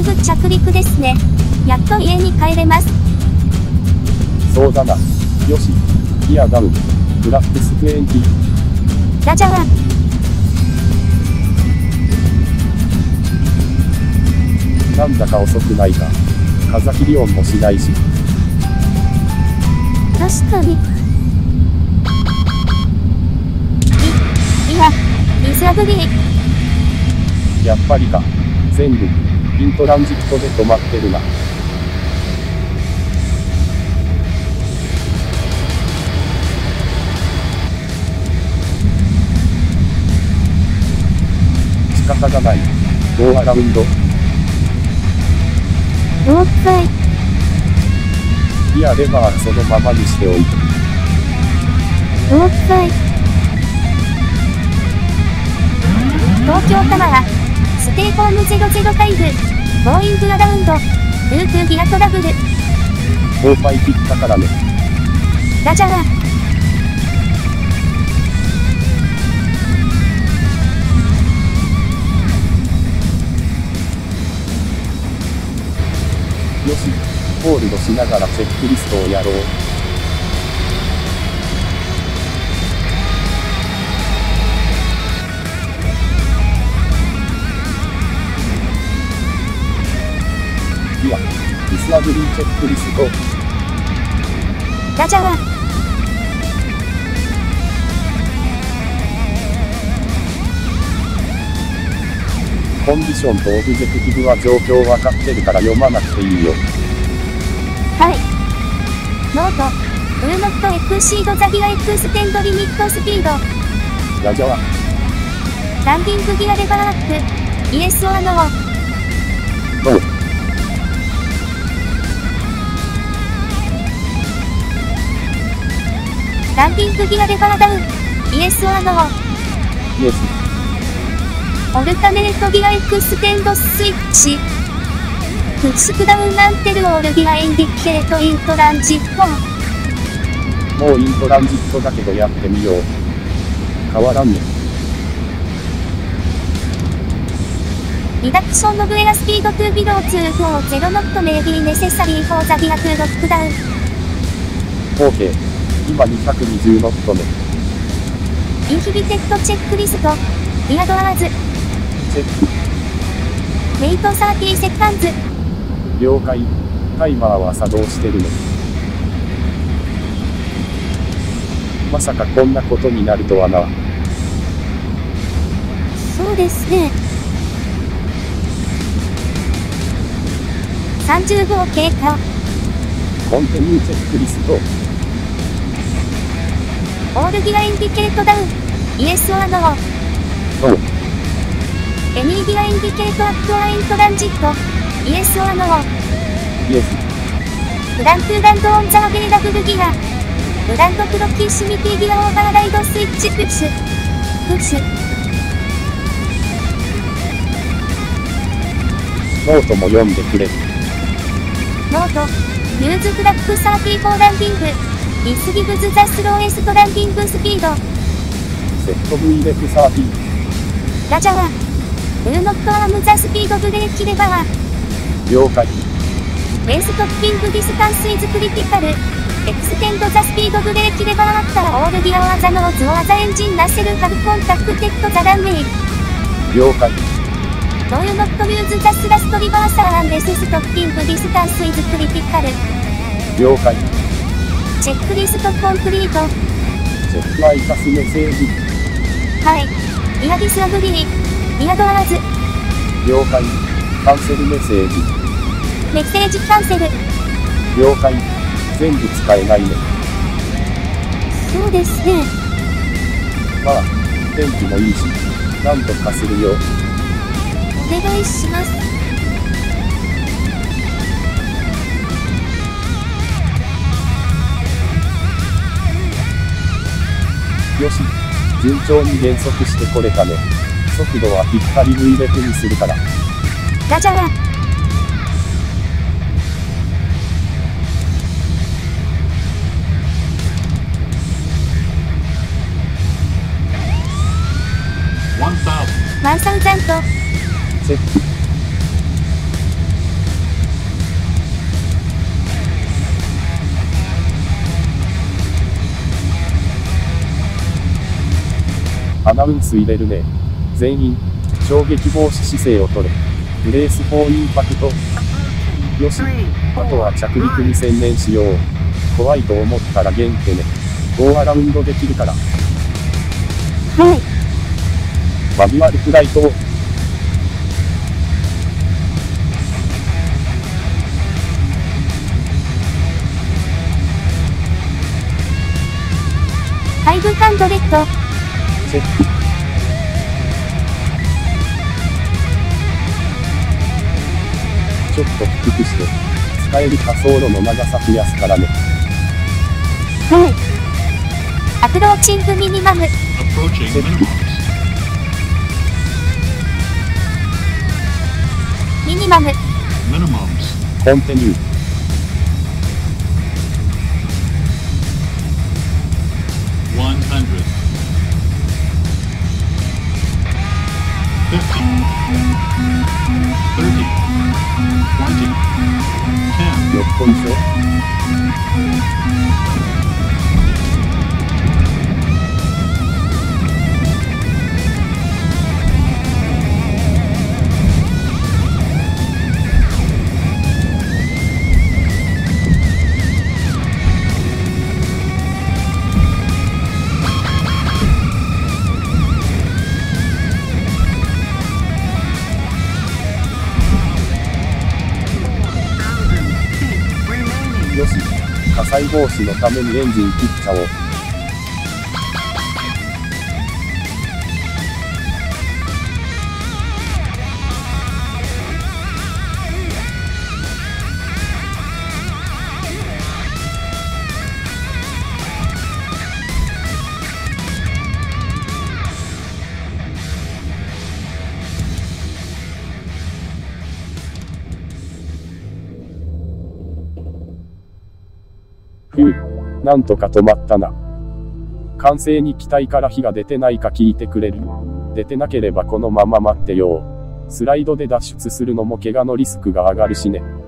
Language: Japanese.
すぐ着陸ですね。やっと家に帰れます。 そうだな。よし。ギアダウン。フラックス20。 ラジャー。 なんだか遅くないか。風切り音もしないし。 確かに。いや、水炙り。 やっぱりか。全部、イントランジットで止まってるな。仕方がない。ゴーアラウンド。 了解。 ギアレバーそのままにしておいて。 了解。東京タワー、ステイホーム005、ボーイングアラウンド、ルークギアトラブル。 勾配切ったからね。 ラジャー。 よし、ホールドしながらチェックリストをやろう。いや、ミスアグリーチェックリスト。 ラジャー。 コンディションとオブジェクティブは状況わかってるから読まなくていいよ。 はい。ノート、ウーノットエクシードザギアエクステンドリミットスピード。 ラジャー。 ランディングギアレバーアップ。イエスオアノー。 ノー。 ランディングギアレバーダウン。イエスオアノー。 イエス。 オルタネートギアエクステンドスイッチ。プッシュダウンランテルオールギアインディケートイントランジット。 もうイントランジットだけどやってみよう。変わらんね。 リダクションノブエアスピードトゥービロー240ノットメイビーネセサリーフォーザギアトゥーロックダウン。 OK。今220ノットね。 インヒビテッドチェックリスト。リアドアーズ。 チェック。 メイト30セカンズ。 了解。タイマーは作動してるね。まさかこんなことになるとはな。 そうですね。35経過。 コンテニューチェックリスト。 オールギアインディケートダウン。イエスオアノー。 ノー。 エニーギアインディケートアップアイントランジット。イエスオアノー。 イエス。 フラントゥーランドオンザアベイラブルギア。ブランドプロキシミティギアオーバーライドスイッチプッシュ。プッシュ。 ノートも読んでくれ。 ノート。ユーズフラッグ34ランディング。ディスギブズザスローエストランディングスピード。 セット V レフ30。 ラジャー。ウーノットアームザスピードブレーキレバー。 了解。 ベーストッピングディスタンスイズクリティカル。エクステンドザスピードブレーキレバーアッターオールギアオアザノーズオアザエンジンナッセルハブコンタクテッドザランウェイ。 了解。 ドーユノットユーズザスラストリバーサーアンデスストッピングディスタンスイズクリティカル。 了解。 チェックリストコンプリート。 チェックアイタスメッセージ。 はい。リアディスアグリー。リアドアーズ。 了解。カンセルメッセージ。 メッセージキャンセル。 了解。全部使えないね。 そうですね。 まあ、天気もいいし、なんとかするよ。 お願いします。 よし、順調に減速してこれたね。速度はぴったり V レフにするから。 ラジャー。1000。 チェック。 アナウンス入れるね。全員、衝撃防止姿勢をとれ。ブレース4インパクト。よし、あとは着陸に専念しよう。怖いと思ったらゲンってね。ゴーアラウンドできるから。 はい。 マニュアルフライトを。 500。 チェック。ちょっと低くして、使える滑走路の長さ増やすからね。 はい。アプローチングミニマム。 Approaching minimums. ミニマム。 Minimums. コンティニュー。 100. 50. 30. 20. 10. よっこいしょ。よし、火災防止のためにエンジン切っちゃおう。ふう、なんとか止まったな。管制に機体から火が出てないか聞いてくれる？出てなければこのまま待ってよう。スライドで脱出するのも怪我のリスクが上がるしね。